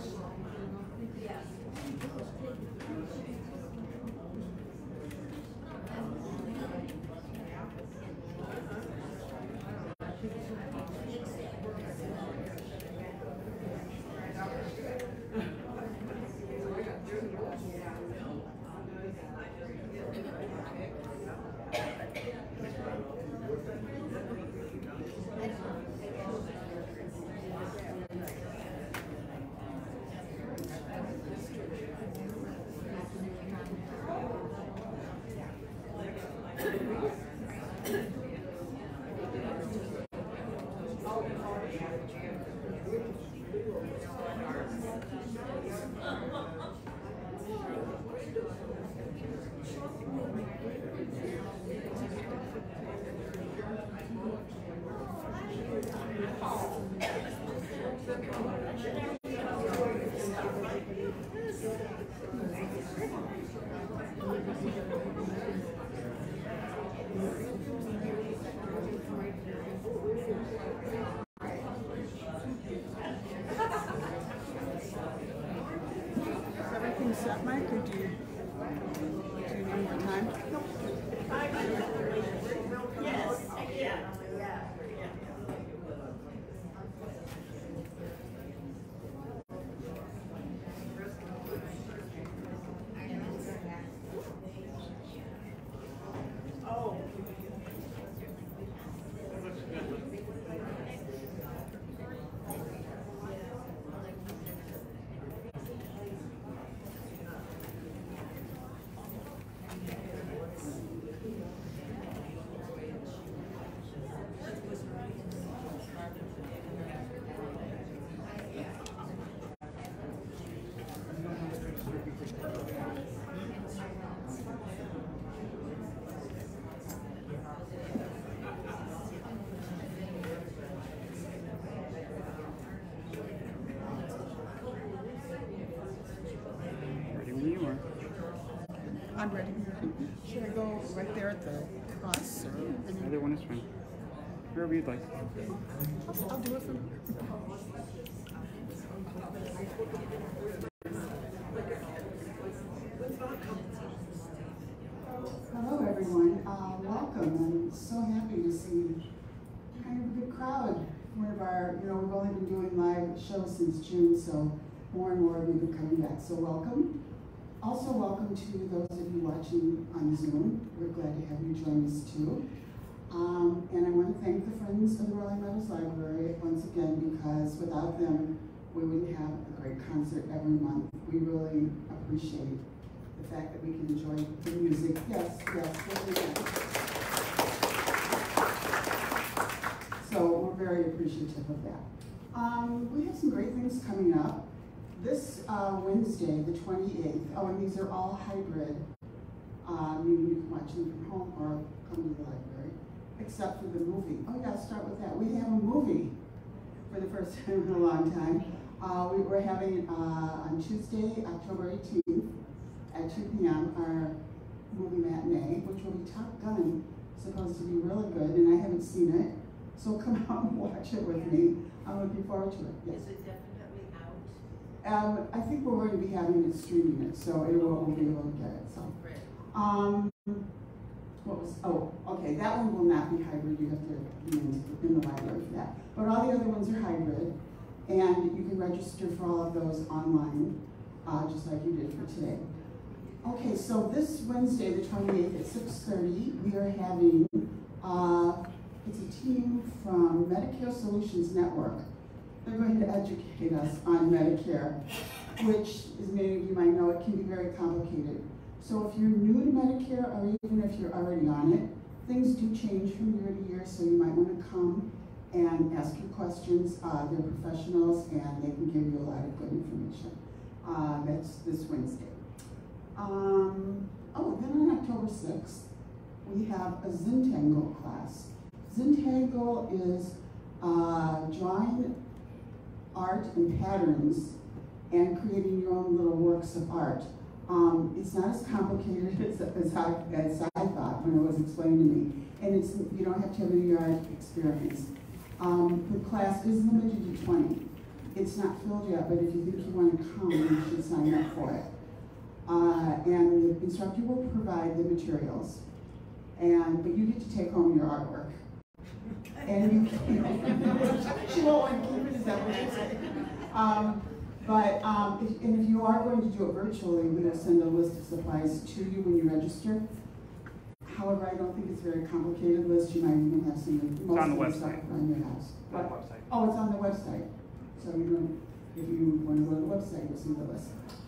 Set, Mike, or do you need more time? Yes. Yeah. I'm ready. Should I go right there at the cross? Either one is fine. Wherever you'd like. I'll do it from here. Hello, everyone. Welcome. I'm so happy to see kind of a good crowd. One of our, we've only been doing live shows since June, so more and more of you have been coming back. So welcome. Also, welcome to those of you watching on Zoom. We're glad to have you join us too. And I want to thank the Friends of the Rolling Meadows Library once again, because without them, we wouldn't have a great concert every month. We really appreciate the fact that we can enjoy the music. Yes. So we're very appreciative of that. We have some great things coming up. This Wednesday, the 28th, and these are all hybrid, meaning you can watch them from home or come to the library, except for the movie. Oh yeah, I'll start with that. We have a movie for the first time in a long time. We're having on Tuesday, October 18th at 2 p.m. our movie matinee, which will be Top Gun, supposed to be really good, and I haven't seen it, so come out and watch it with me. I'm looking forward to it. Yes. Is it definitely out? I think we're going to be having it streaming it, so we'll be able to get it. So, okay, that one will not be hybrid. You have to be in the library for that. But all the other ones are hybrid, and you can register for all of those online, just like you did for today. Okay, so this Wednesday, the 28th at 6:30, we are having, it's a team from Medicare Solutions Network. They're going to educate us on Medicare, which, as many of you might know, it can be very complicated. So if you're new to Medicare, or even if you're already on it, things do change from year to year, so you might want to come and ask your questions. They're professionals, and they can give you a lot of good information. That's this Wednesday. Then on October 6th, we have a Zintangle class. Zintangle is drawing art and patterns and creating your own little works of art. It's not as complicated as I thought when it was explained to me, and you don't have to have any art experience. The class is limited to 20, It's not filled yet, but if you think you want to come, you should sign up for it. And the instructor will provide the materials, but you get to take home your artwork. And you can, she won't want to keep it, is that what you're saying? And if you are going to do it virtually, we will send a list of supplies to you when you register. However, I don't think it's a very complicated list. You might even have some most of the stuff around your house. On the website. Oh, it's on the website. So if you want to go to the website, you'll see the list.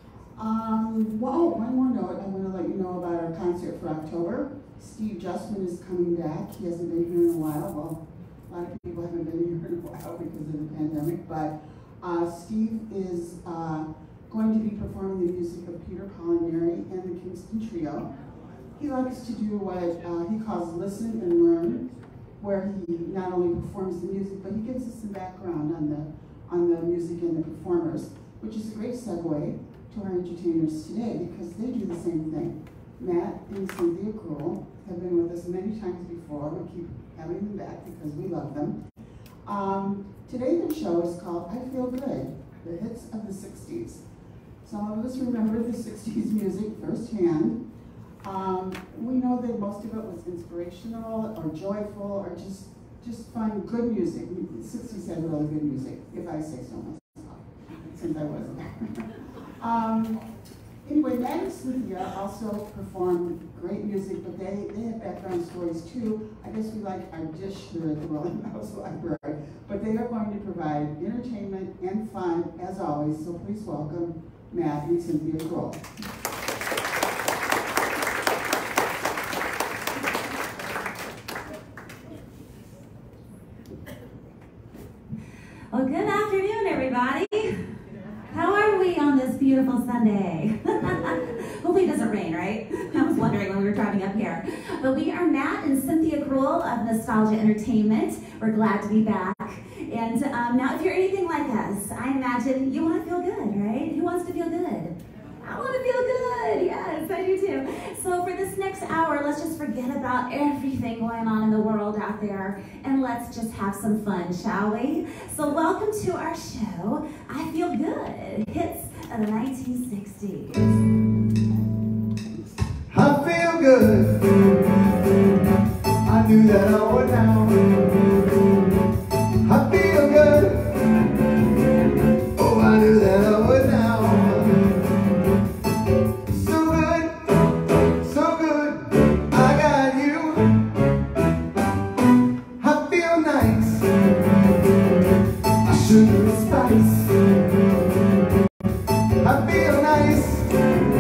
One more note. I want to let you know about our concert for October. Steve Justman is coming back. He hasn't been here in a while. Well, a lot of people haven't been here in a while because of the pandemic, but Steve is going to be performing the music of Peter Pollinary and the Kingston Trio. He likes to do what he calls listen and learn, where he not only performs the music, but he gives us some background on the music and the performers, which is a great segue to our entertainers today because they do the same thing. Matt and Cynthia Gruel have been with us many times before. We keep having them back because we love them. Today the show is called I Feel Good, the hits of the 60s. Some of us remember the 60s music firsthand. We know that most of it was inspirational or joyful or just fun, good music. The 60s had really good music, if I say so myself, since I wasn't there. Anyway, Matt and Cynthia also perform great music, but they have background stories too. I guess we like our dish here at the Rolling House Library. But they are going to provide entertainment and fun, as always, so please welcome Matt and Cynthia Gruel. Well, good afternoon, everybody. How are we on this beautiful Sunday? Hopefully it doesn't rain, right? I was wondering when we were driving up here. But we are Matt and Cynthia Gruel of Nostalgia Entertainment. We're glad to be back. And now if you're anything like us, I imagine you want to feel good, right? Who wants to feel good? I want to feel good. Yes, I do too. So for this next hour, let's just forget about everything going on in the world out there and let's just have some fun, shall we? So welcome to our show, I Feel Good, hits of the 1960s. I feel good. I knew that I would now. I feel good. Oh, I knew that I would now. Sugar and spice. I feel nice.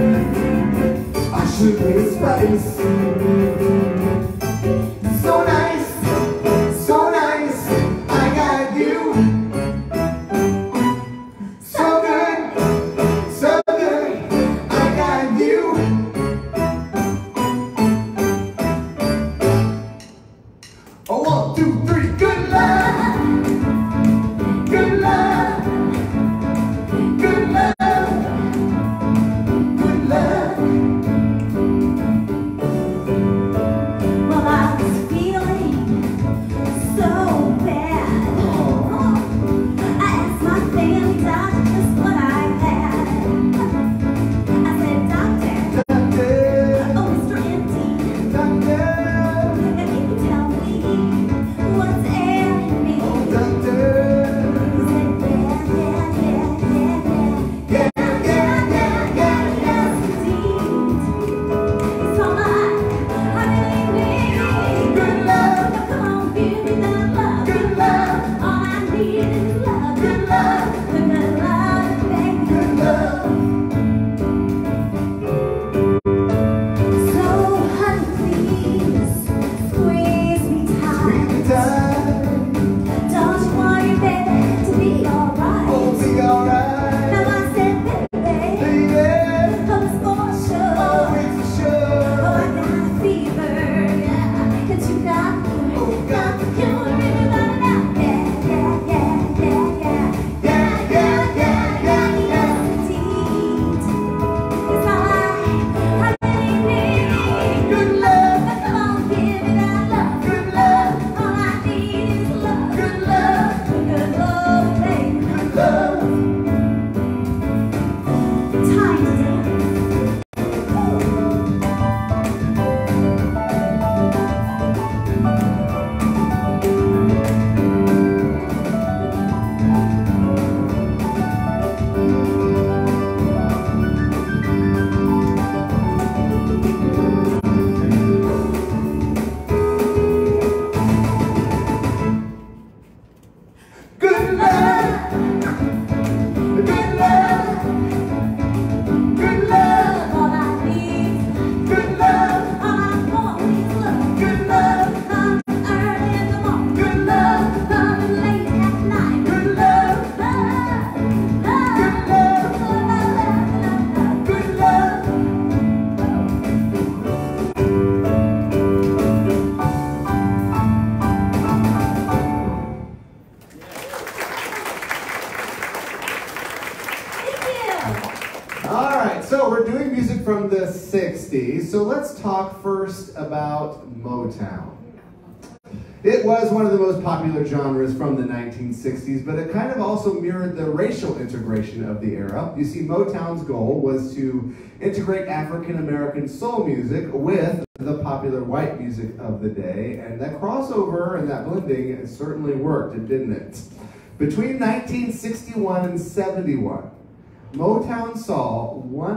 so we're doing music from the 60s, so let's talk first about Motown. It was one of the most popular genres from the 1960s, but it kind of also mirrored the racial integration of the era. You see, Motown's goal was to integrate African-American soul music with the popular white music of the day, and that crossover and that blending certainly worked, didn't it? Between 1961 and 71, Motown saw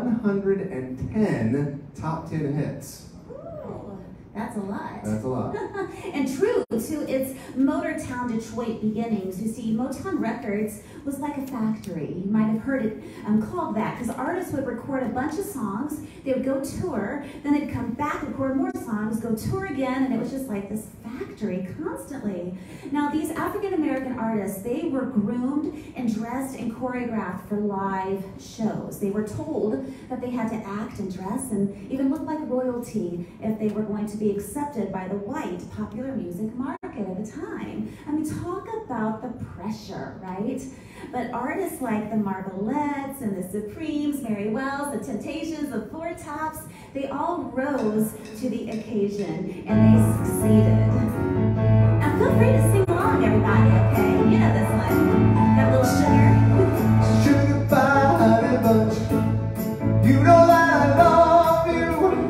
110 top 10 hits. Ooh, that's a lot. That's a lot. And true to its Motortown Detroit beginnings, you see, Motown Records was like a factory. You might have heard it called that, because artists would record a bunch of songs, they would go tour, then they'd come back, record more songs, go tour again, and it was just like this factory constantly. Now, these African-American artists, they were groomed and dressed and choreographed for live shows. They were told that they had to act and dress and even look like royalty if they were going to be accepted by the white popular music market at the time. I mean, talk about the pressure, right? But artists like the Marvelettes and the Supremes, Mary Wells, the Temptations, the Four Tops, they all rose to the occasion and they succeeded. Now feel free to sing along, everybody, okay? You know this one. Got a little sugar. Sugar body bunch, you know that I love you.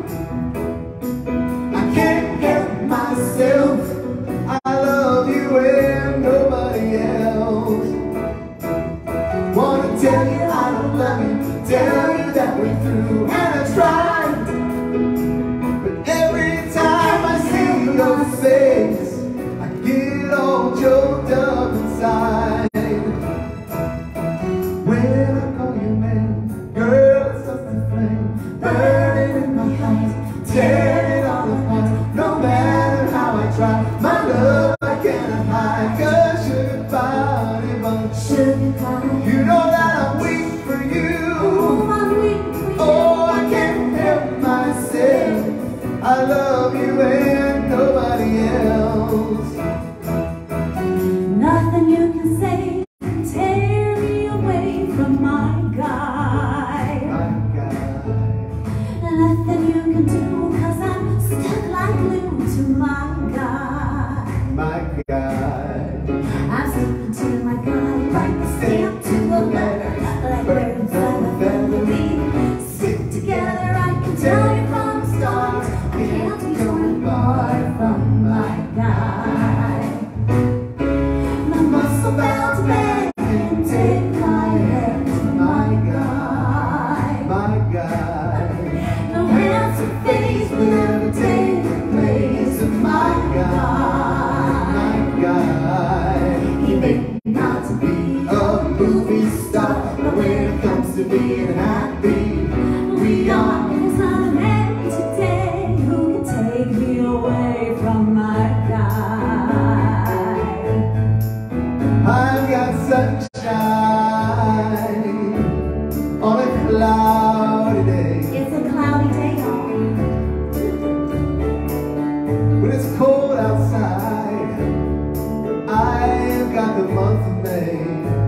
I can't help myself, I love you and nobody else. Wanna tell you I don't love you, tell you that we're through, and I tried, but every time I see your face, I get all choked up inside. When I call you man, girl, it's just a flame burning in my heart, tearing it all apart. No matter how I try, my love I cannot hide. 'Cause sugar body bunch, Sugar body. you know that I'm weak for you. Oh, I'm weak for you. Oh, I can't help myself, I love you and nobody else. Nothing you can say can tear me away from my guy. My God, Nothing you can do, 'cause I'm stuck like glue to my guy. my God. I'm sticking to my guy like the stamp to a letter, like birds of a family. Stick together, I can tell you from the start, I can't be torn apart from my guy. My muscle bound man can take my head to my guy. My God, No handsome face will ever take the place of my guy. my God. He may not be A movie star, but when it comes to being happy, we are. There's not a man today who can take me away from my guy. I've got sunshine on a cloudy day. It's a cloudy day, y'all. When it's cold outside, I've got the month of May.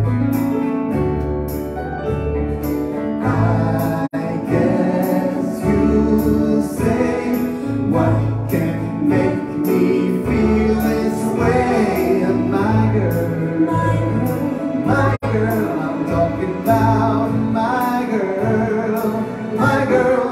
I guess you'll say, what can make me feel this way? My girl, my girl, I'm talking about my girl, my girl.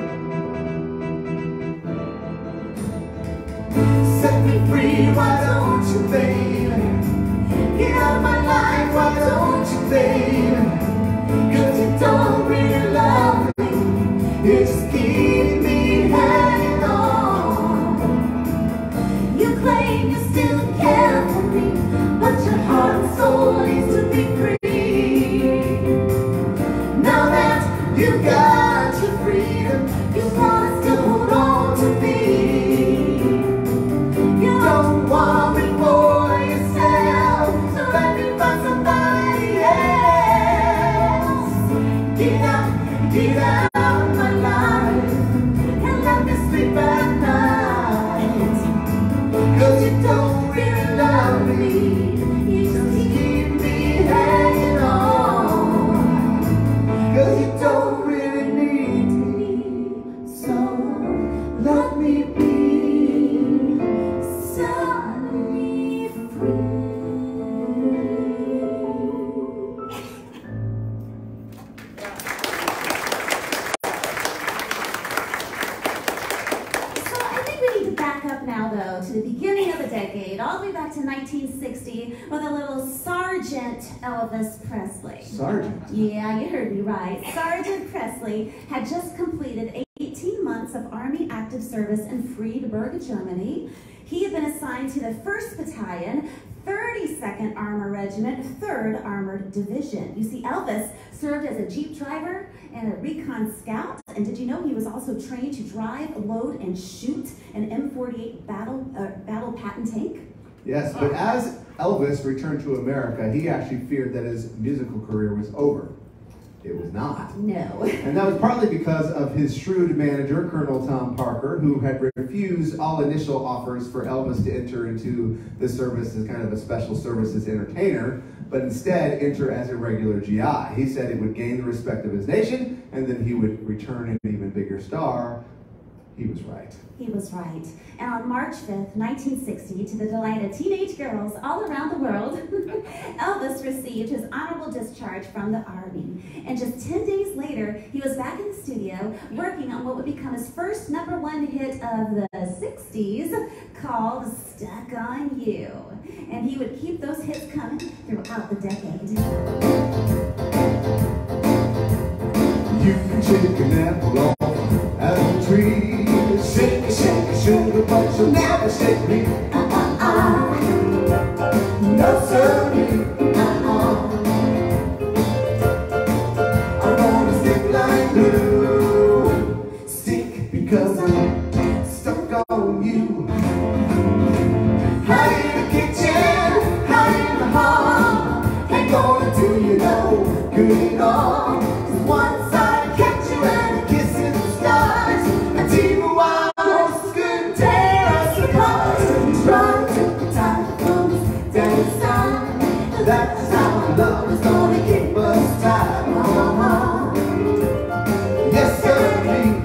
Set me free, why don't you, baby? Get out of my life, why don't you, baby? 'Cause you don't really love me, you just keep me hanging on. You claim you still care for me, but your heart and soul needs to be free. Now that you got your freedom, You wanna still hold on to me. you don't want me for yourself, So let me find somebody else. get out of my life, And let me sleep at night. 'cause you don't really love me, You just keep me hanging on, 'cause you don't really need to the beginning of the decade, all the way back to 1960, with a little Sergeant Elvis Presley. Sergeant? Yeah, you heard me right. Sergeant Presley had just completed 18 months of Army active service in Friedberg, Germany. He had been assigned to the 1st Battalion, 32nd Armor Regiment, 3rd Armored Division. You see, Elvis served as a Jeep driver and a recon scout, and did you know he was also trained to drive, load, and shoot an M48 battle patent tank? Yes, but as Elvis returned to America, he actually feared that his musical career was over. It was not. No. And that was partly because of his shrewd manager, Colonel Tom Parker, who had refused all initial offers for Elvis to enter into the service as kind of a special services entertainer, but instead enter as a regular GI. He said it would gain the respect of his nation, and then he would return an even bigger star. He was right. He was right. And on March 5th, 1960, to the delight of teenage girls all around the world, Elvis received his honorable discharge from the Army. And just 10 days later, he was back in the studio working on what would become his first #1 hit of the 60s, called Stuck on You. And he would keep those hits coming throughout the decade. You can shake an apple off out of a tree. Shake it, sugar, but you'll never shake me. No, sirree. I wanna stick like glue. Stick because I'm stuck on you. High in the kitchen, high in the hall. Ain't gonna do you no good at all. 'Cause once I catch you and a kiss in the stars, a team of wild horses couldn't tear us apart. Run to the top from this daddy side. That's how our love is gonna keep us tied. Yes, sirree.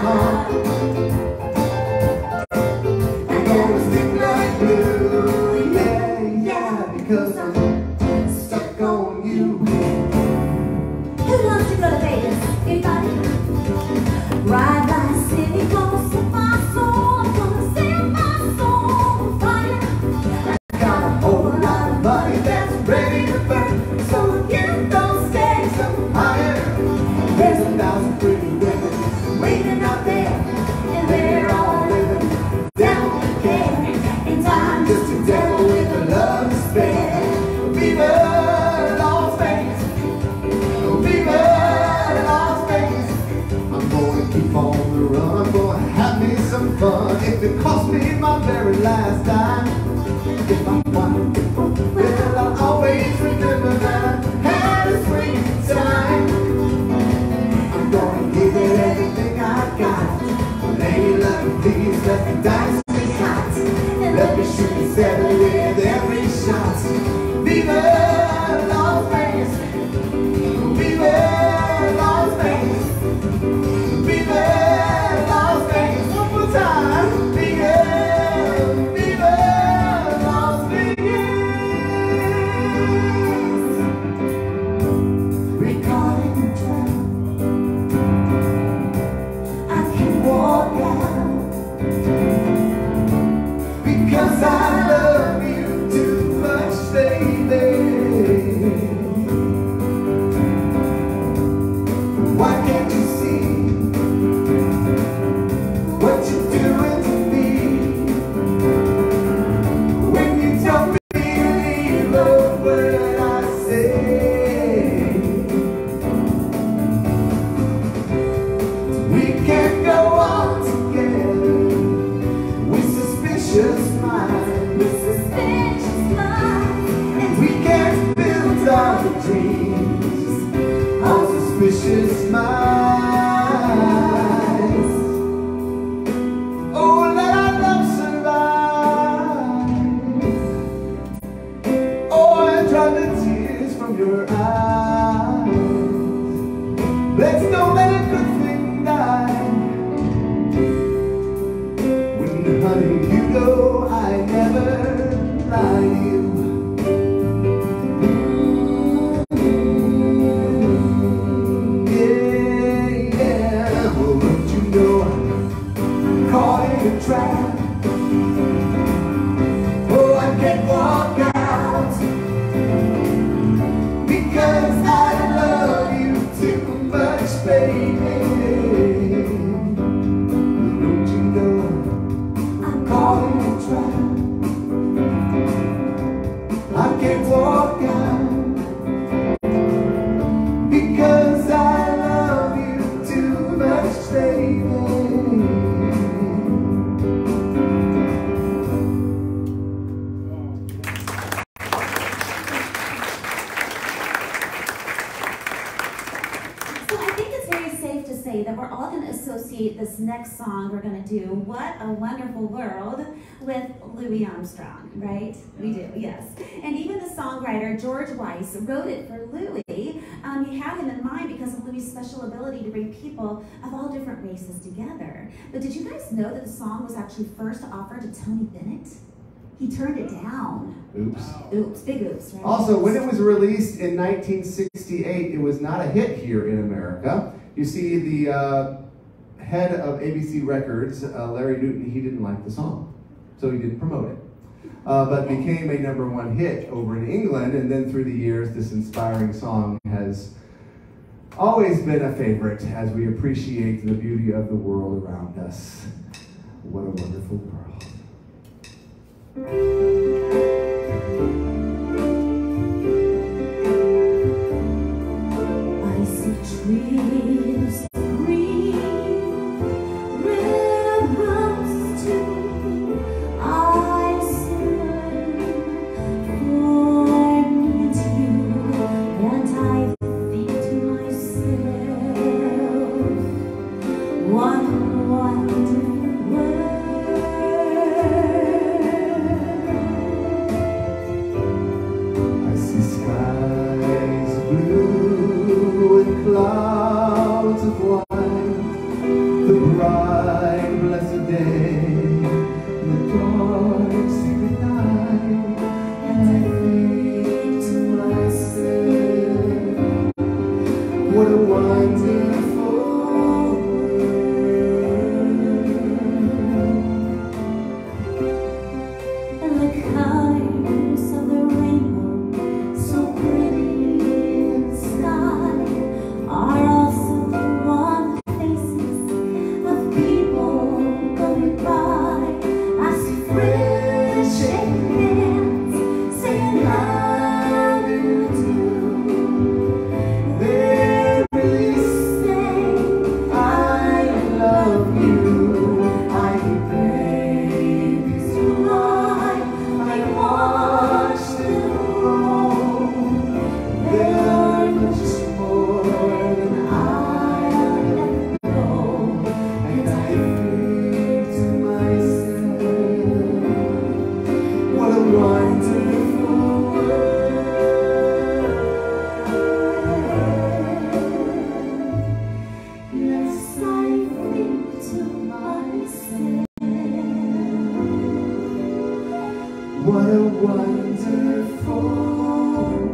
I'm gonna stick like glue. Yeah, yeah, because I'm stuck on you. Who wants to go to Vegas? Anybody? Ride by the city, gonna set my soul, I'm gonna set my soul on fire. Got a whole lot of money that's ready to burn, so get those stakes up higher. There's 1,000 pretty women waiting out there, and they're all living down with care. And I'm just a devil with a love to spare. Viva Las Vegas, Viva Las Vegas. I'm gonna keep on the run, I'm gonna have me some fun. If it costs me my very last dime, if I'm wonderful, well, I'll always remember that I had a sweet time. I'm gonna give it everything I got. Lady, let me please, let the dice be hot. Let me shoot you seven with every shot. Viva Las Vegas, Viva Las Vegas, Viva Las Vegas. One more time. Viva, Viva Las Vegas. Recording track. I can walk out because I love you too much, baby. Why can't you see what you're doing to me? When you don't believe a word I say, we can go on together with suspicious minds. With suspicious minds. And we can build our dreams on suspicious minds. Oh, let our love survive. Oh, and dry the tears from your eyes. Let's don't let a good thing die. When, honey, you know I never lie to you. Yeah, yeah. Well, don't you know I'm caught in a trap? say that we're all going to associate this next song we're going to do, What a Wonderful World, with Louis Armstrong, right? We do, yes. And even the songwriter, George Weiss, wrote it for Louis. He had him in mind because of Louis' special ability to bring people of all different races together. But did you guys know that the song was actually first offered to Tony Bennett? He turned it down. Oops. Oops, big oops, right? Also, when it was released in 1968, it was not a hit here in America. You see, the head of ABC Records, Larry Newton, he didn't like the song, so he didn't promote it. But became a #1 hit over in England, and then through the years, this inspiring song has always been a favorite as we appreciate the beauty of the world around us. What a wonderful world. I see trees green, red roses too. I sing for me to you, and I think to myself, what a wonderful world. I see skies blue and clouds of white, the bright blessed day, and the dark secret night, and I think to myself, what a wonderful world. And the colors of the rainbow, so pretty in the sky, are also the warm faces of people going by. I see friends shaking hands, saying love you too. They really Say I love you. I babies fly, I watch them grow. They're much more than I ever know. and I think to myself, what a wonderful world. Yes, I think to myself, What a wonderful world.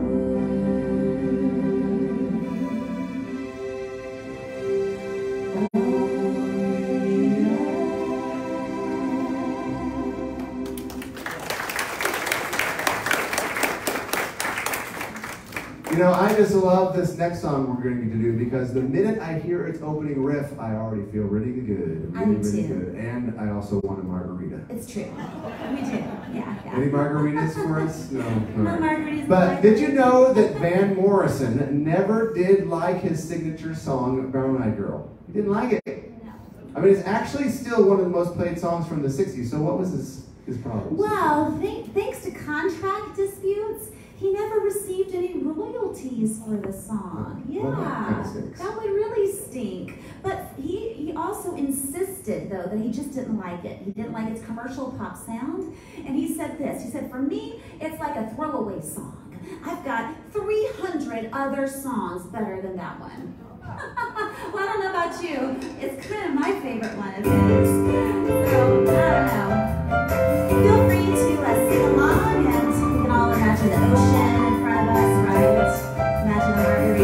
You know, I just love this next song we're going to do because the minute I hear its opening riff, I already feel really good. I Really, do really too. good. And I also want a margarita. It's true. We do. Yeah, Any yeah. margaritas for us? No. No All right. margaritas. But did you know that Van Morrison never did like his signature song, Brown Eyed Girl? He didn't like it. I mean, it's actually still one of the most played songs from the 60s. So what was his problem? Well, thanks to contract disputes, he never received any royalties for the song. Yeah, Well, that kinda stinks. that would really stink. But he also insisted, though, that he just didn't like it. He didn't like its commercial pop sound. And he said this, he said, for me, it's like a throwaway song. I've got 300 other songs better than that one. Well, I don't know about you. It's kind of my favorite one of his. So, I don't know. Feel free to sing along, and we can all imagine the ocean in front of us, right? Imagine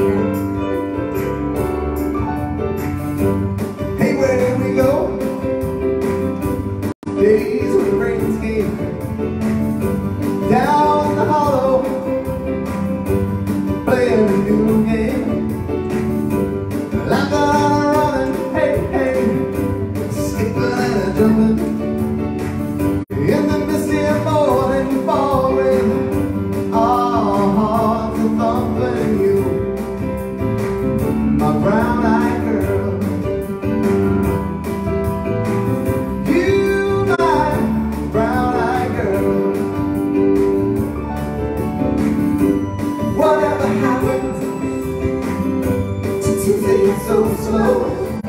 a margarita. Hey, where did we go? Days when the rains came down the hollow, playing a new game. Like a running, hey, hey, skipping and a jumping in the misty morning fall rain. Our hearts are thumping you, my brown-eyed girl. You, my brown-eyed girl. Whatever happened to take it so slow?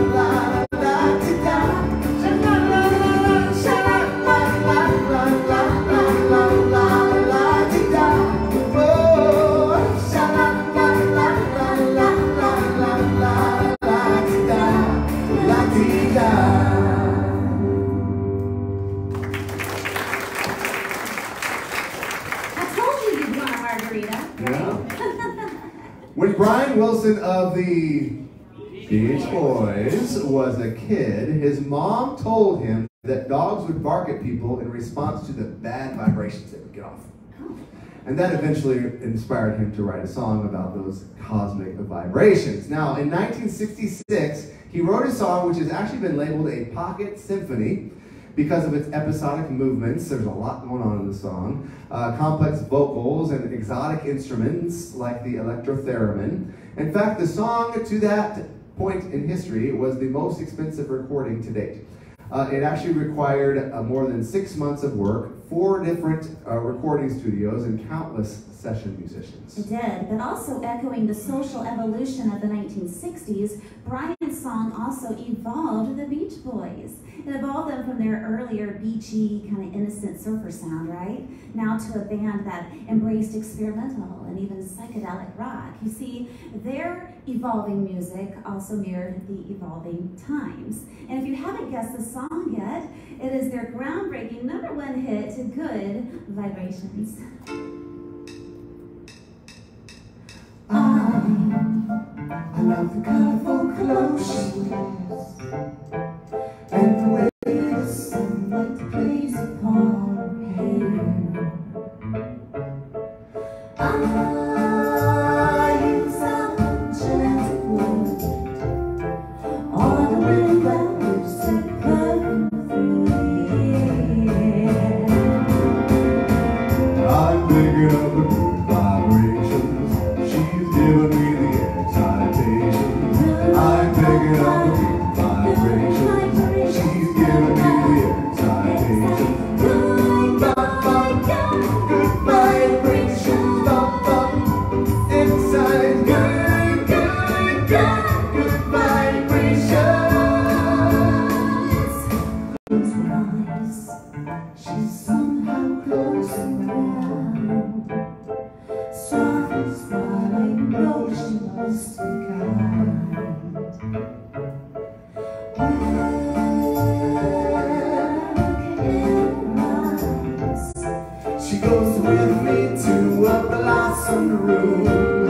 When Brian Wilson of the Beach Boys was a kid, his mom told him that dogs would bark at people in response to the bad vibrations they would get off. And that eventually inspired him to write a song about those cosmic vibrations. Now, in 1966, he wrote a song which has actually been labeled a pocket symphony because of its episodic movements. There's a lot going on in the song. Complex vocals and exotic instruments like the electrotheremin. In fact, the song to that point in history was the most expensive recording to date. It actually required more than 6 months of work, 4 different recording studios, and countless session musicians. It did, but also echoing the social evolution of the 1960s, Brian's song also evolved the Beach Boys. It evolved them from their earlier beachy, kind of innocent surfer sound, right? Now to a band that embraced experimental and even psychedelic rock. You see, their evolving music also mirrored the evolving times. And if you haven't guessed the song yet, it is their groundbreaking #1 hit, Good Vibrations. I love the colorful clothes she wears and the way the sunlight plays upon her hair. I use a gentle word on the wind that lives to come through the air. I'm picking up the good vibrations. She's giving me the excitation. I'm picking up the good vibrations. She's giving me the excitation. Good vibrations. Inside. Good vibrations. Close my eyes. She's somehow close around. Softly smiling, though she must be kind. Look in her eyes. She goes with me to a blossom room.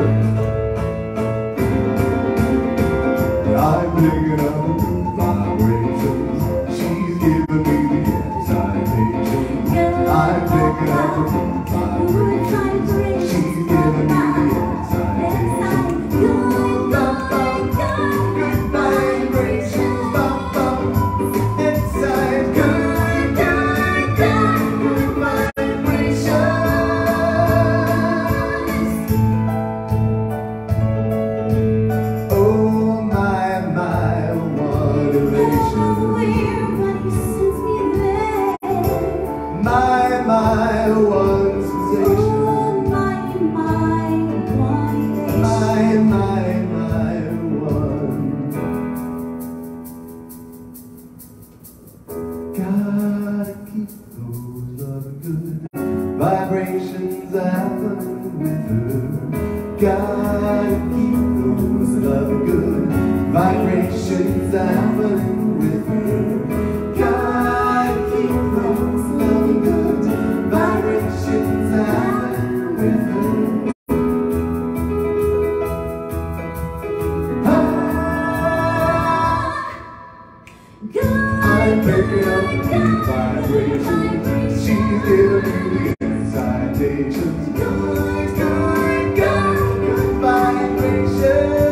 I'm picking up the good vibrations. She's giving me the excitation. vibrations happening with her. Gotta keep those loving good vibrations happening with her. Gotta keep those loving good vibrations happening with her. I'm picking up good vibrations. She's giving me the excitations. Good, good, good, good vibrations.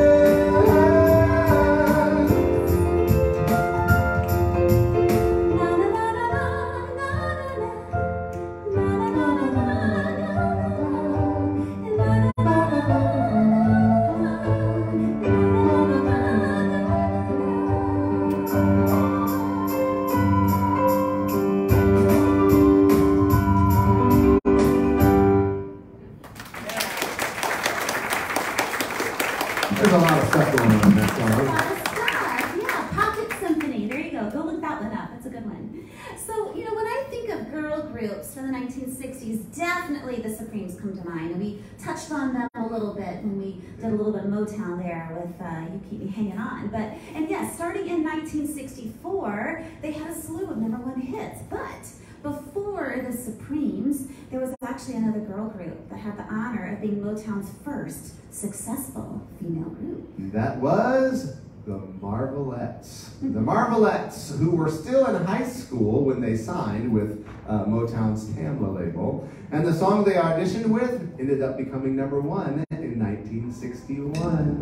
There's a lot of stuff going on in that A song. lot of stuff. Yeah, Pocket Symphony. There you go. Go look that one up. That's a good one. So, you know, when I think of girl groups from the 1960s, definitely the Supremes come to mind. And we touched on them a little bit when we did a little bit of Motown there with You Keep Me Hanging On. And yes, starting in 1964, they had a slew of #1 hits. But before the Supremes, there was actually another girl group that had the honor of being Motown's first successful female group. That was the Marvelettes. The Marvelettes, who were still in high school when they signed with Motown's Tamla label. And the song they auditioned with ended up becoming #1 in 1961.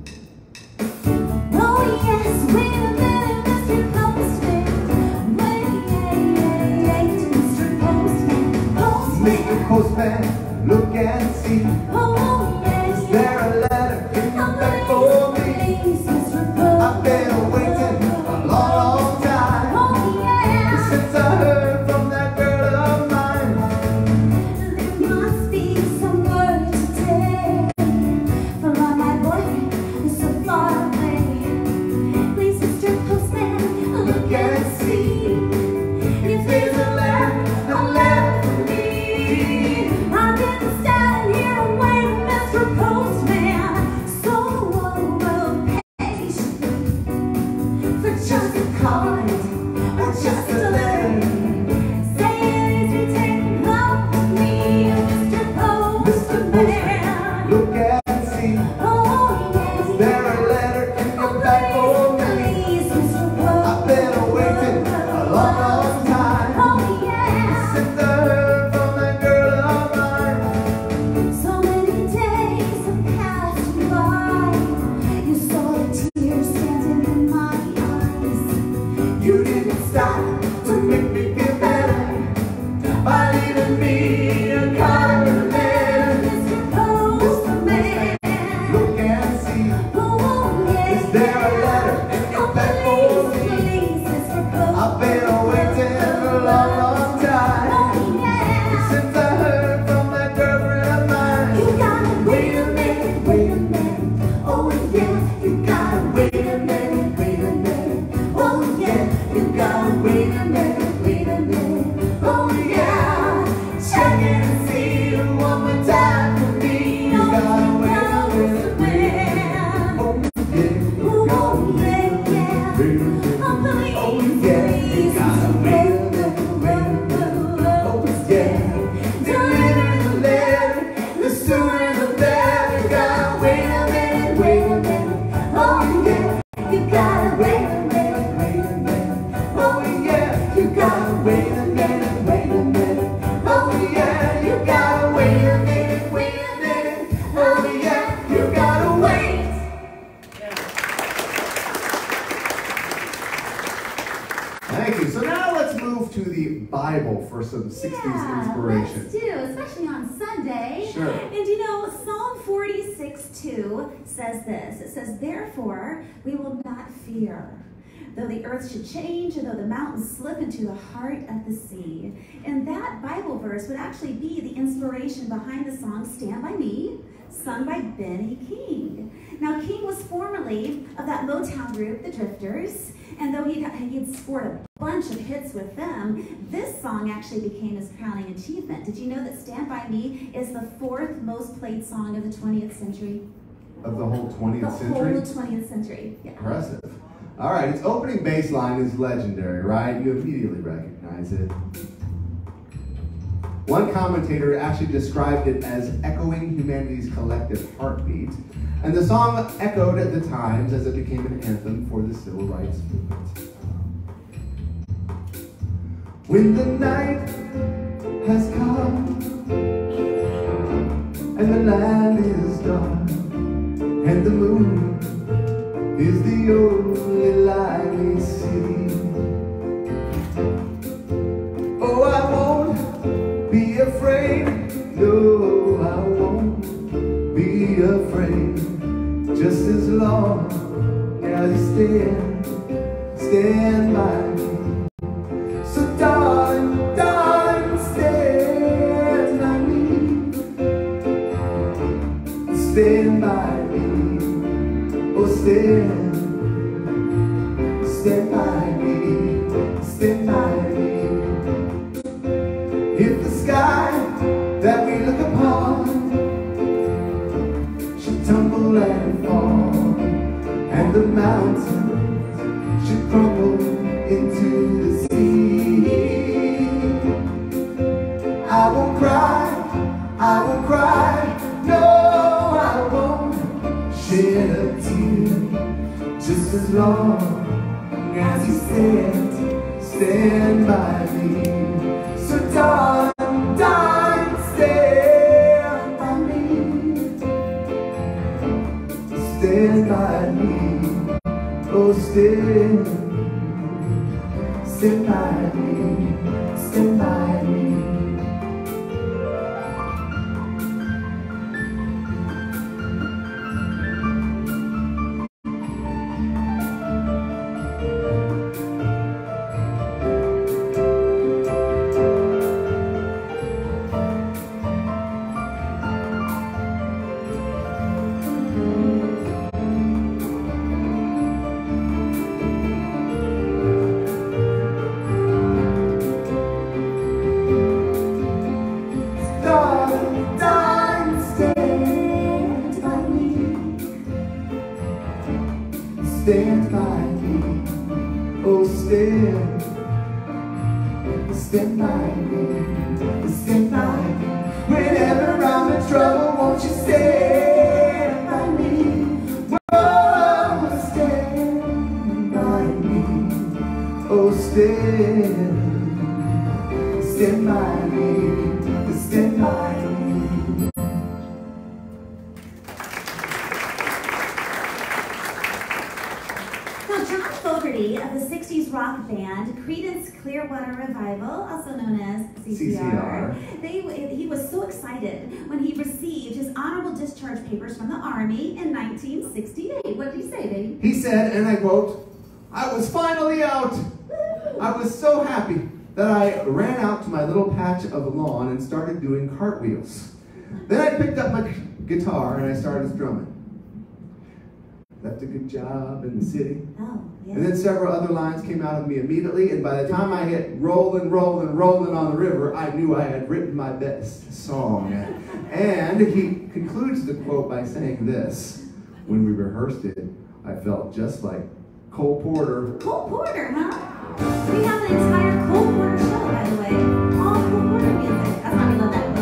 Oh yes, wait a minute, Mr. Postman. Wait, Mr. Postman. Mr. Postman, look and see. Oh yes, Is there a letter in your bag for me? please, Mr. Postman. I've been waiting a long, long time Oh yeah, since I heard from that girl of mine. there must be some word today. For all my boyfriend is so far away. Please, Mr. Postman, look and see if there's a letter for me. I've been standing here waiting, Mr. Postman, so patiently for just a card or just a letter. Say it easy, take love from me, Mr. Postman. Look and see. Oh yes, Is there a letter in your bag for me? please, Mr. Postman. I've been waiting a long, long time Oh yeah. since I heard from that girl of mine. So many days have passed me by. You saw the tears standing in my eyes. You didn't stop to make me feel better by leaving me a card and a letter. Mr. Postman. Look and see. Oh yes. Is there a letter in your bag for me? Please, Mr. Postman. I've been waiting a long, long time Oh yeah. since I heard from that girlfriend of mine. You gotta wait a minute, wait a minute. Oh yeah, you gotta wait a minute, wait a minute. Oh yeah, you gotta wait a minute, wait a minute. Oh yeah, check it and see it one more time for me. You gotta wait a minute, man. oh yeah, Oh yeah, yeah. wait a minute. Oh please, Oh yeah, you please, gotta wait a minute, wait a minute. Oh yeah, deliver the letter, the sooner the better. Gotta wait a minute, wait a minute. Oh yeah, you gotta wait a minute. Wait a minute. Oh yeah, you gotta wait a minute, wait a minute. Oh yeah, you gotta wait a minute, wait a minute. Oh yeah, you gotta wait. Thank you. So now let's move to the Bible for some 60s inspiration. Let's do, especially on Sunday. Sure. And you know, Psalm 46:2 says this. It says, therefore, we will not fear, though the earth should change and though the mountains slip into the heart of the sea. And that Bible verse would actually be the inspiration behind the song Stand By Me, sung by Benny King. Now, King was formerly of that Motown group, the Drifters, and though he'd scored a bunch of hits with them, this song actually became his crowning achievement. Did you know that Stand By Me is the 4th most played song of the 20th century? Of the whole 20th century? The whole 20th century, yeah. Impressive. All right, its opening bass line is legendary, right? You immediately recognize it. One commentator actually described it as echoing humanity's collective heartbeat, and the song echoed at the times as it became an anthem for the civil rights movement. When the night has come and the land is dark and the moon is the only light we see, oh, I won't be afraid, no, I won't be afraid, just as long as you stand by me. So darling, darling, stand by me, stand by me, oh stand by me, stand by me. If the sky that we look upon should tumble and fall, and the mountains should crumble into the sea, I won't cry, I won't cry, no, I won't shed a tear, just as long as you stand by me. So darling, darling, stand by me, stand by me, oh stand by me, stand by me. Stand by me, oh stand by me, stand by me. Whenever I'm in trouble, won't you stand by me? Oh, stand by me, oh stand by me, stand by me. Of the 60s rock band Creedence Clearwater Revival, also known as CCR. He was so excited when he received his honorable discharge papers from the Army in 1968. What did he say, baby? He said, and I quote, "I was finally out. I was so happy that I ran out to my little patch of lawn and started doing cartwheels. Then I picked up my guitar and I started strumming. Left a good job in the city." Oh, yeah. And then several other lines came out of me immediately, and by the time I hit rolling, rolling, rolling on the river, I knew I had written my best song. And he concludes the quote by saying this: "When we rehearsed it, I felt just like Cole Porter." Cole Porter, huh? We have an entire Cole Porter show, by the way. All Cole Porter music. That's why we love that book.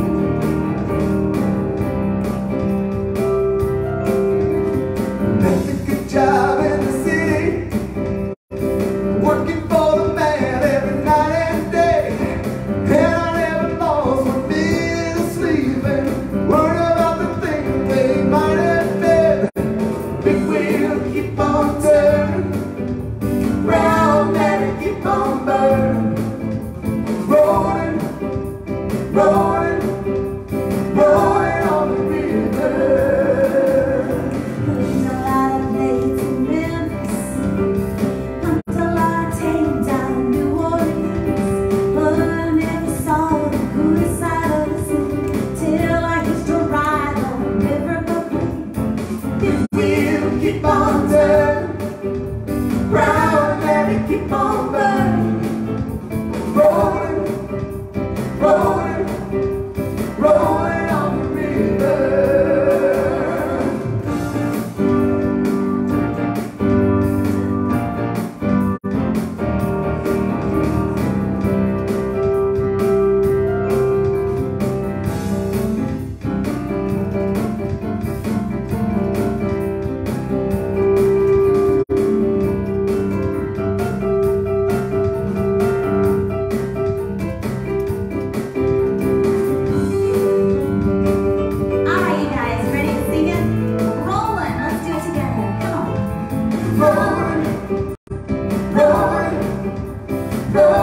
That's a good job in the city, working for the man every night and day. And I never lost one bit of sleep and worried about the things they might have been. Big wheel keep on turning, round and keep on burning, rolling, rolling, rolling on the river.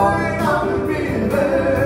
rolling on the river.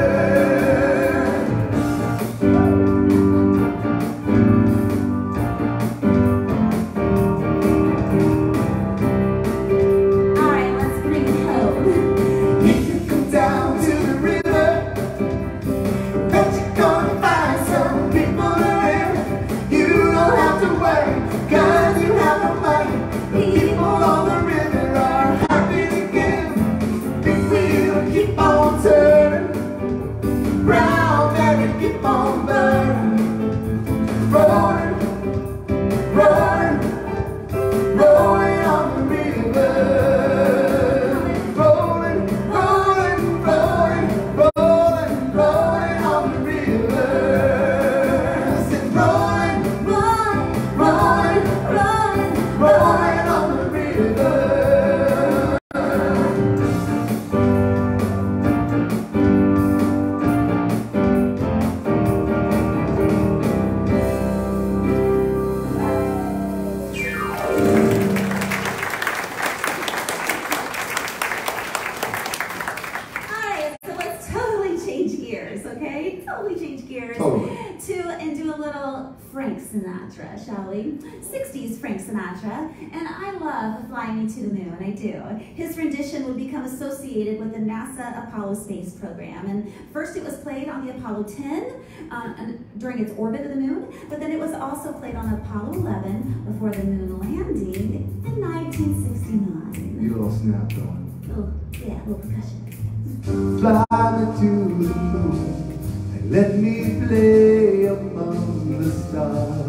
Sinatra, shall we? 60s Frank Sinatra, and I love Fly Me to the Moon, I do. His rendition would become associated with the NASA Apollo space program, and first it was played on the Apollo 10 during its orbit of the moon, but then it was also played on Apollo 11 before the moon landing in 1969. You little snap going. Oh, yeah, a little percussion. Fly me to the moon and let me play among the stars.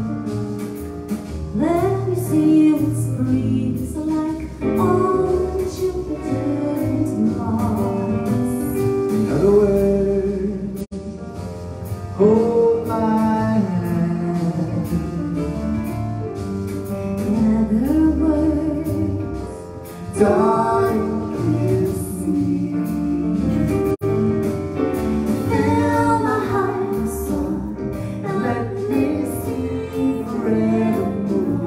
Let me see what spring is like on Jupiter and Mars. In other words, hold my hand. In other words, darling, kiss me. fill my heart with song and Let me see forevermore.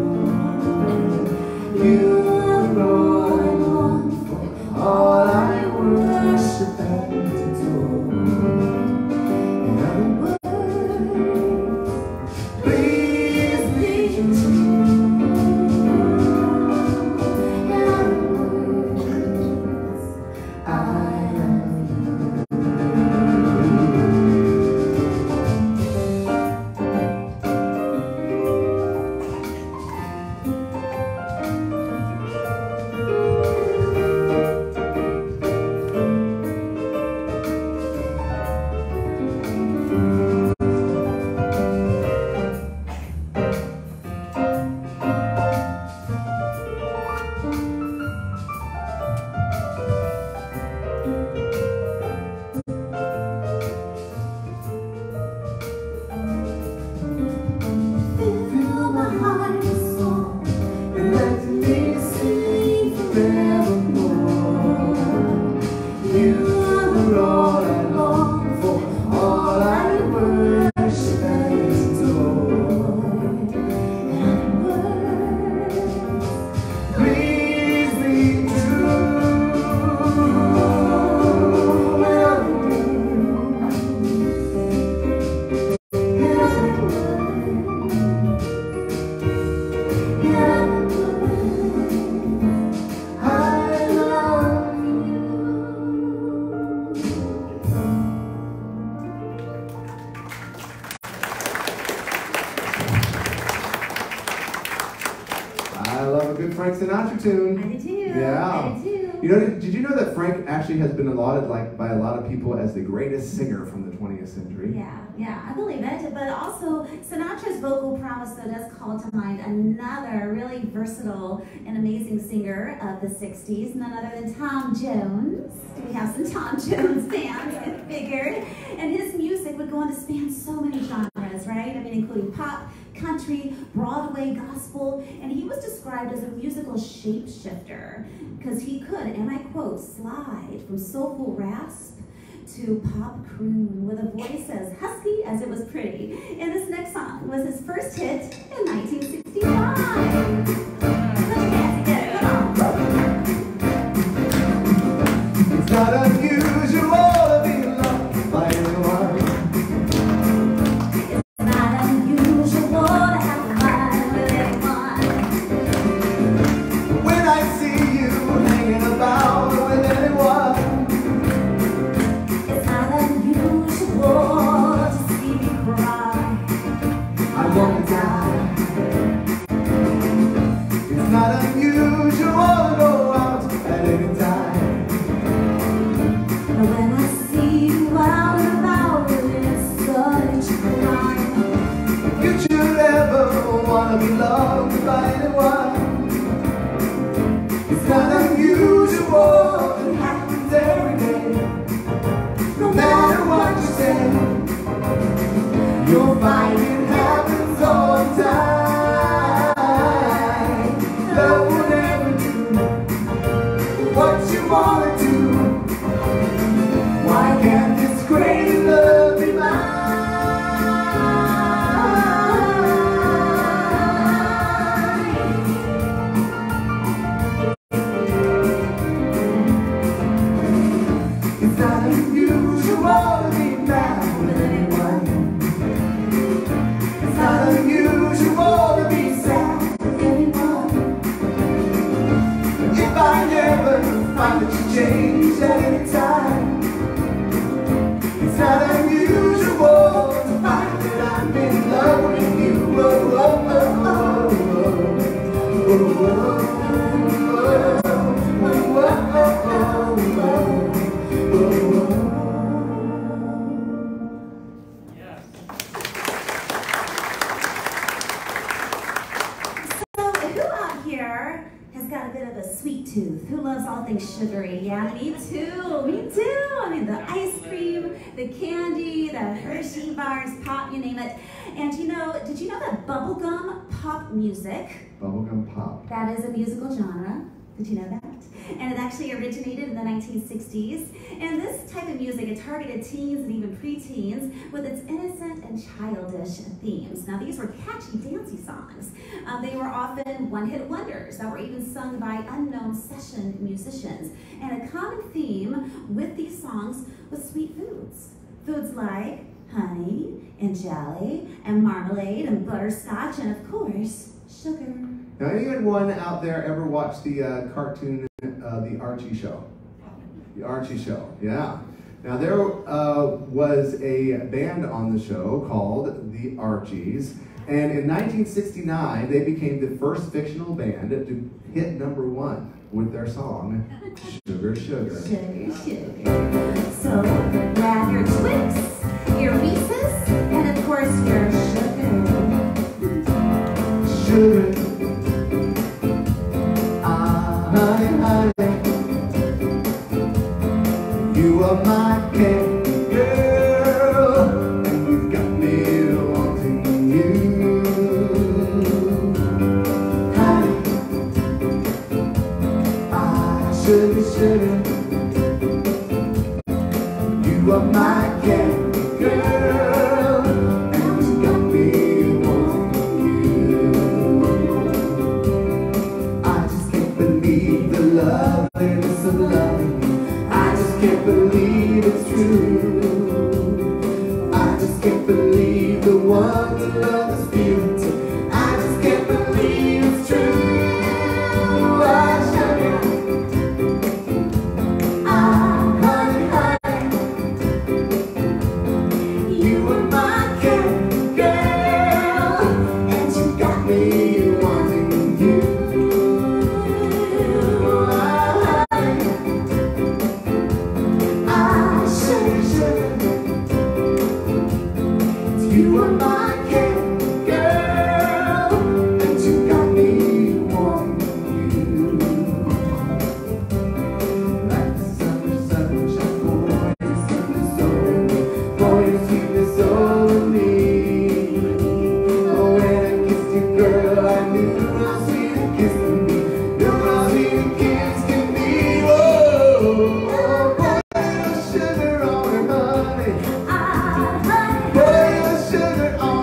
You are all I want for, all I worship and adore. In other words, please be true. in other words, I love you. fill my heart with song. And let me see forevermore. You are all I long for, all I worship and adore. In other words, Please be true. I love I love a good Frank Sinatra tune. I do too. Yeah. I do too. You know, did you know that Frank actually has been lauded by a lot of people as the greatest singer from the 20th century? Yeah, I believe it. But also, Sinatra's vocal prowess, though, does call to mind another really versatile and amazing singer of the 60s, none other than Tom Jones. We have some Tom Jones fans, it figured. And his music would go on to span so many genres, right? I mean, including pop, country, Broadway, gospel, and he was described as a musical shapeshifter because he could, and I quote, slide from soulful rasp to pop croon with a voice as husky as it was pretty. And this next song was his first hit in 1965. Let's dance together, come on. It's not unusual I see you out and about and it's such a crime. If you should ever wanna be loved by anyone, it's not unusual, it happens every day. No matter what you say, you'll find it happens all the time. Love will never do what you wanna do. Why can't this great love be mine? It's not unusual to be mad with anyone. It's not unusual to be sad with anyone. If I never find that you changed at any time, it's not unusual to find that I'm in love with you. Whoa, whoa, whoa, whoa, whoa, whoa, whoa, whoa, whoa, whoa, whoa. So, who out here has got a bit of a sweet tooth? Who loves all things sugary? Yeah, me too. Me too. I mean, the ice cream, the candy, the Hershey bars, pop, you name it. And you know, did you know that bubblegum pop music, Bubblegum pop. that is a musical genre? Did you know that? And it actually originated in the 1960s. And this type of music, it targeted teens and even preteens with its innocent and childish themes. Now, these were catchy, dancey songs. They were often one-hit wonders that were even sung by unknown session musicians. And a common theme with these songs was sweet foods. Foods like honey and jelly and marmalade and butterscotch and, of course, sugar. Now, anyone out there ever watch the cartoon, The Archie Show? The Archie Show, yeah. Now, there was a band on the show called The Archies, and in 1969, they became the first fictional band to hit #1 with their song, Sugar, Sugar. Sugar, sugar. So grab your Twix, your Reese's, and of course your sugar. Sugar. Honey, honey, you are my candy girl, and you've got me wanting you. Honey, sugar, sugar, you are my candy girl, and you got me wanting you. I just can't believe the loveliness of loving you. I just can't believe it's true. I just can't believe the one to love is feeling too. I just can't believe it's true. I sugar, honey, honey, you are my candy girl, and you got me wanting you. Sugar, sugar, you are my candy girl, and you got me wanting you. Like the summer sunshine, boy, you sweetness over me, boy, you sweetness over me. Oh, when I kissed you, girl, I knew how sweet a kiss can be. Knew how sweet a kiss can be. Oh, oh, boy, sugar on her honey. Boy, sugar on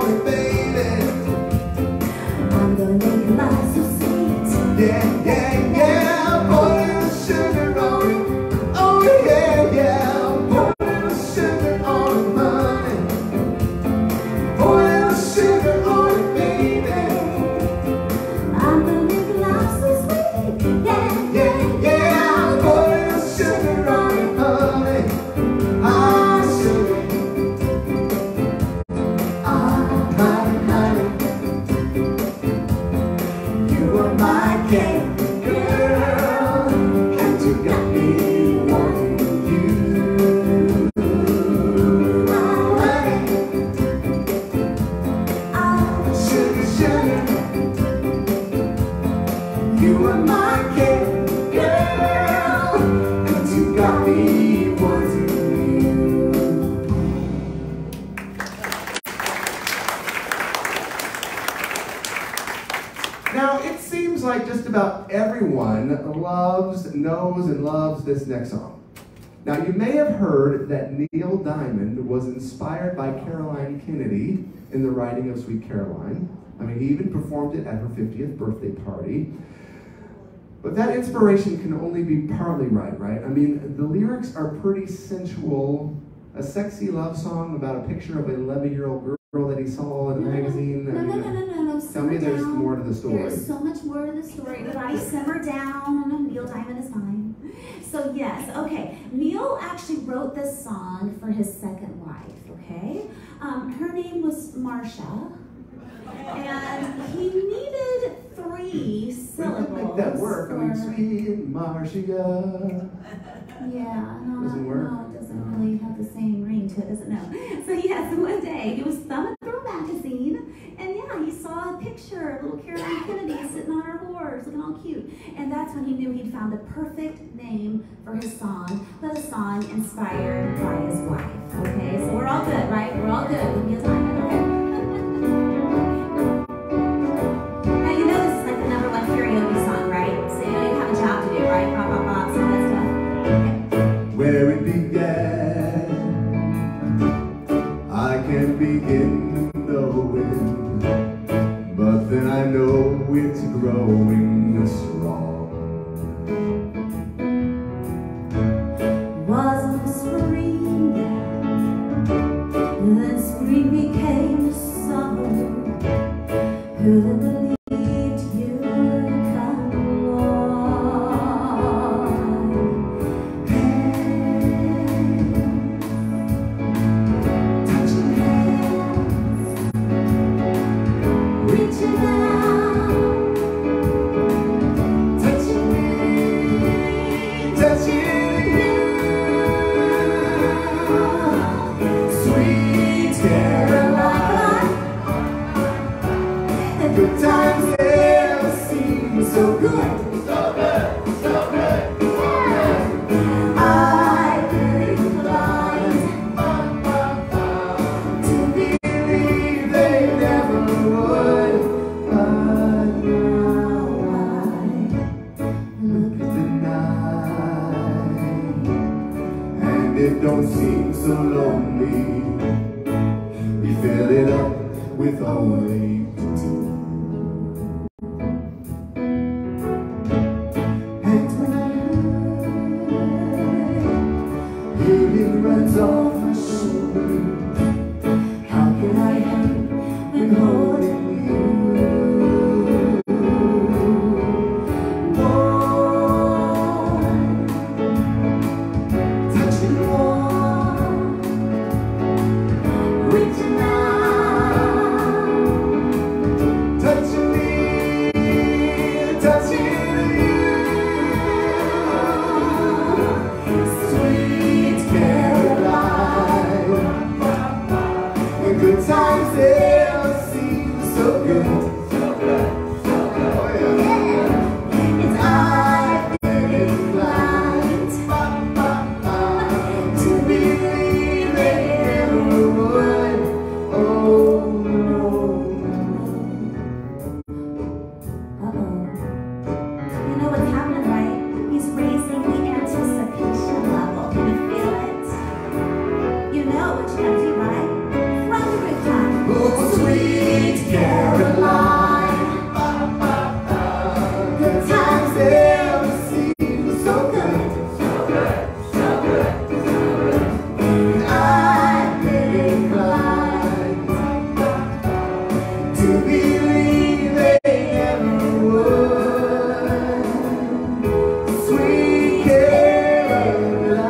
everyone knows and loves this next song. Now, you may have heard that Neil Diamond was inspired by Caroline Kennedy in the writing of Sweet Caroline. I mean, he even performed it at her 50th birthday party. But that inspiration can only be partly right? I mean, the lyrics are pretty sensual. A sexy love song about a picture of an 11-year-old girl that he saw in a magazine. No. Tell me there's more to the story. There's so much more to the story. Everybody simmer down. Neil Diamond is fine. So yes, okay. Neil actually wrote this song for his second wife, okay? Her name was Marsha. And he needed 3 syllables. Make that work. I mean, sweet Marcia. Yeah, no, Doesn't work? No, it doesn't really have the same ring to it, does it? No. So yes, one day he was thumbing through a magazine, and yeah, he saw a picture of little Caroline Kennedy sitting on her horse, looking all cute. And that's when he knew he'd found the perfect name for his song, but a song inspired by his wife. Okay, so we're all good, right? We're all good with Neil Diamond, okay? Now you know this is like the #1 karaoke song, right? So you know you have a job to do, right? Pop, pop, pop, some of that stuff. Okay. Where it began, I can't begin knowing, but then I know it's growing strong. Wasn't spring, then spring became summer. Who'd have believed you'd come along? Touching hands, reaching out, touching me, touching you. Sweet Caroline, the good times never seem so good. I've been inclined to believe they never would, but now I look at the night, and it don't seem so lonely. We fill it up with only 2. And when it runs off my shoulders, how can I help when holding you? Warm, touching warm, reaching out, touching me, touching Sweet Caroline, the good times never seem so good. Oh, yeah. It's I've been inclined to believe they never would. Oh no. You know what's happening, right? He's raising the anticipation level. Can you feel it? You know what you gotta do, right? From the rooftop. Oh, sweet Caroline, good times never seem so good. I've been inclined to believe they never would. Sweet Caroline.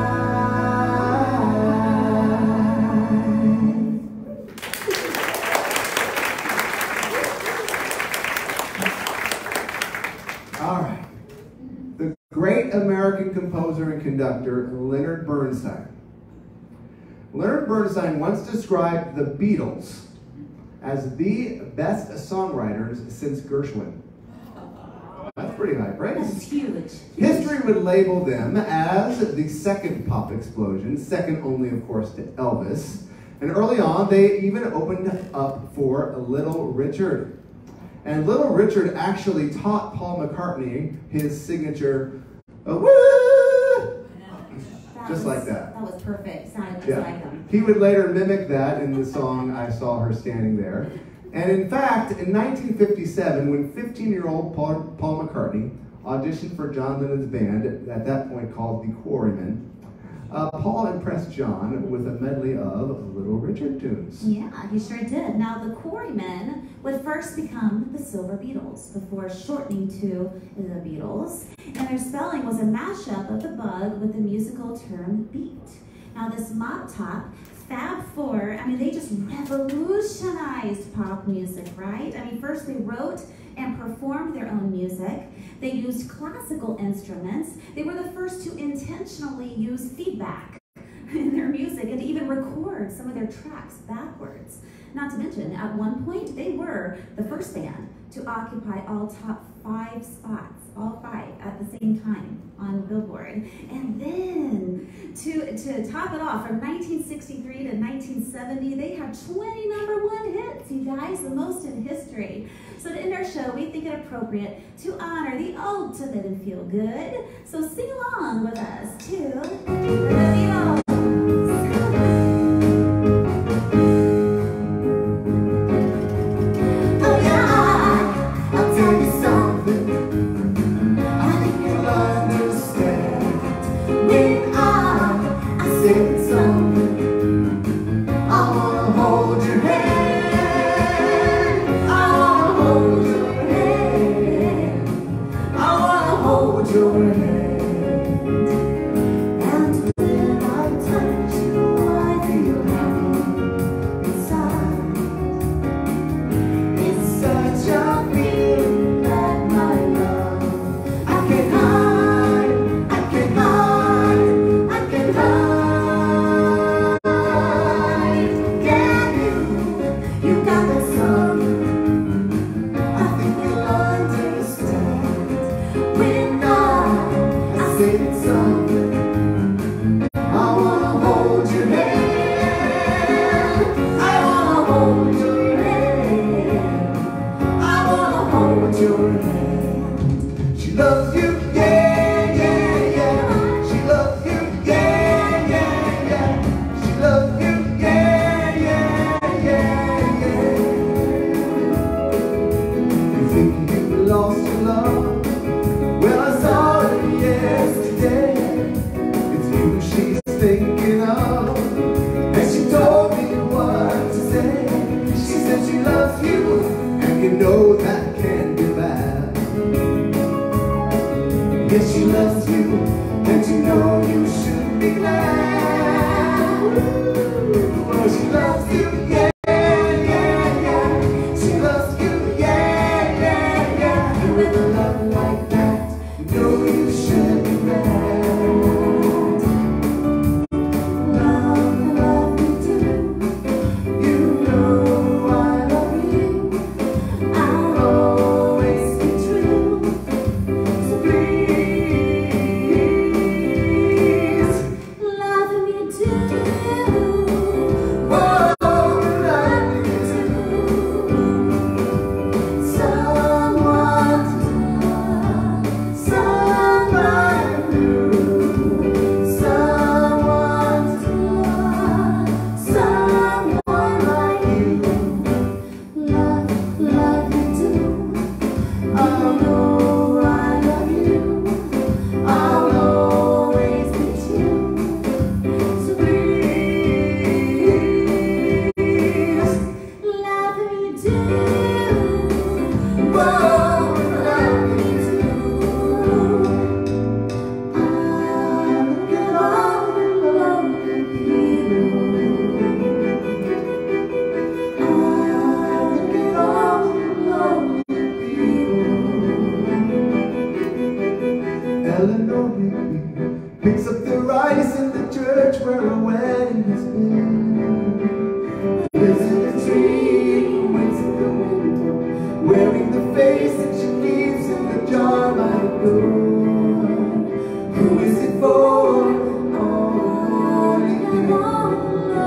All right. The great American composer and conductor, Leonard Bernstein. Leonard Bernstein once described the Beatles as the best songwriters since Gershwin. That's pretty high praise. That's huge. History would label them as the second pop explosion, second only, of course, to Elvis. And early on, they even opened up for Little Richard. And Little Richard actually taught Paul McCartney his signature, woo! Just like that. That was perfect. Sounded just Yeah. like him. He would later mimic that in the song I Saw Her Standing There. And in fact, in 1957, when 15-year-old Paul McCartney auditioned for John Lennon's band, at that point called the Quarrymen, Paul impressed John with a medley of Little Richard tunes. Yeah, he sure did. Now, the Quarrymen would first become the Silver Beatles before shortening to the Beatles. And their spelling was a mashup of the bug with the musical term beat. Now, this mop top, Fab Four, I mean, they just revolutionized pop music, right? I mean, first they wrote and performed their own music. They used classical instruments. They were the first to intentionally use feedback in their music and to even record some of their tracks backwards. Not to mention, at one point, they were the first band to occupy all top 5 spots, all 5 at the same time on Billboard. And then, to top it off, from 1963 to 1970, they had 20 #1 hits, you guys, the most in history. So to end our show, we think it appropriate to honor the ultimate and feel good. So sing along with us to the Beatles.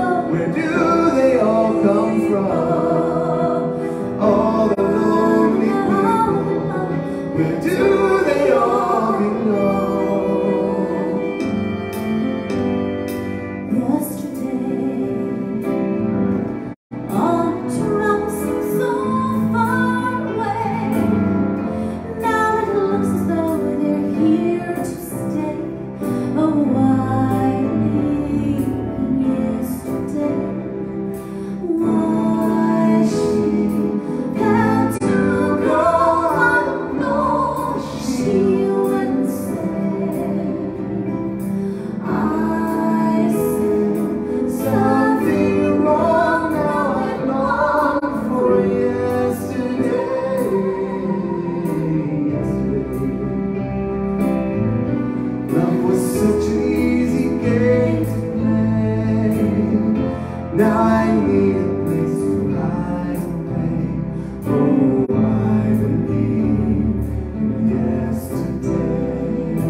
Where do they all come from? All the lonely Now I need a place to hide away. Oh, I believe in yesterday.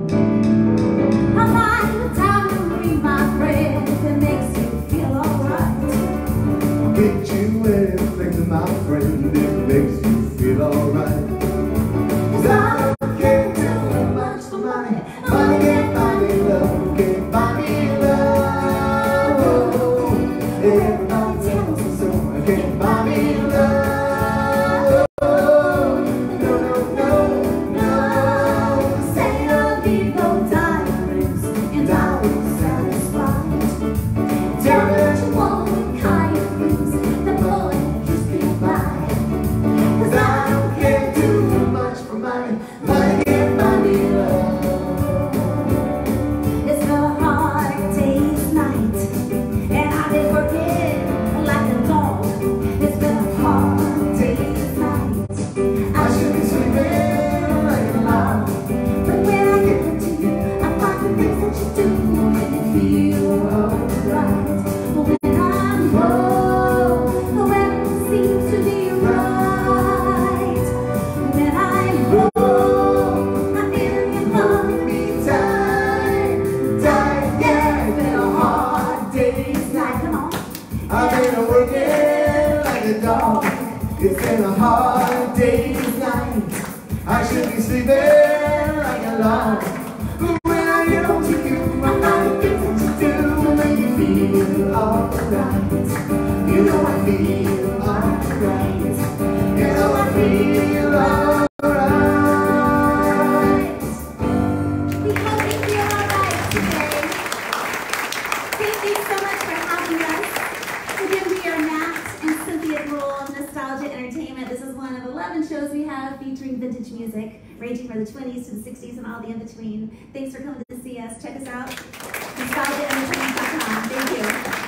I find the time to read my friend if it makes you feel alright. I'll get you anything, my friend, if it makes you feel alright. 'Cause I don't care too much for money. Money can't buy me love, can't buy me love. Everybody tells me so, I can't buy me love. No, no, no, no. Say I'll give no diamonds and I will satisfy. Tell me that you want the kind of things that boy just can't buy. 'Cause I don't care too much for money. Money can't buy me love. It's been a hard day's night, and I've been working like a dog. It's been a hard day's night. I should be sleeping like a log. But when I get to you, I find the things that you do make me feel alright. But when I'm home, the weather seems to be right. When I'm home, I'm feeling your love. Time, time, yeah. It's been a hard day's night. Come on. I've been working like a dog. It's been a hard day's night. I should be sleeping like a log. But when I get home to you, I find the things that you do make me feel alright. You know I feel alright. You know I feel alright. We hope you feel alright today. Thank you so much for having us. Again, we are Matt and Cynthia Gruel of Nostalgia Entertainment. This is one of 11 shows we have featuring vintage music, ranging from the 20s to the 60s and all the in-between. Thanks for coming to see us. Check us out, nostalgiaentertainment.com. Thank you.